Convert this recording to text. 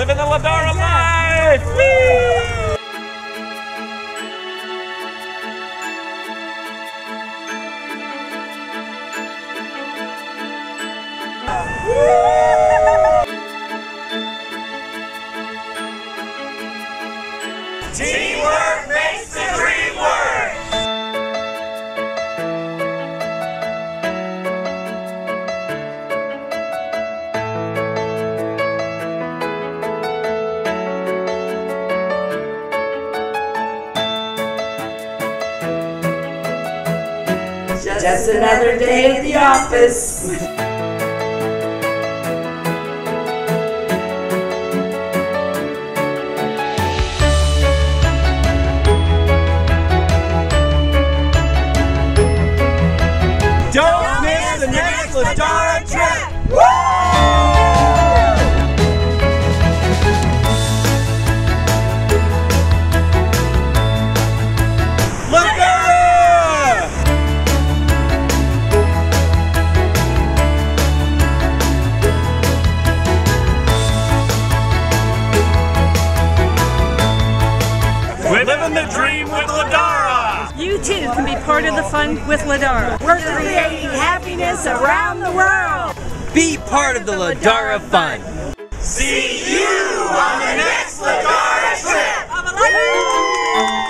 Living the Ladara life! Whee! Teamwork makes the dream work! Just another day at the office. Don't miss the next Ladara trip! Woo! Ladara! We're living the dream with Ladara! You too can be part of the fun with Ladara. We're creating happiness around the world. Be part of the Ladara fun. See you on the next Ladara trip!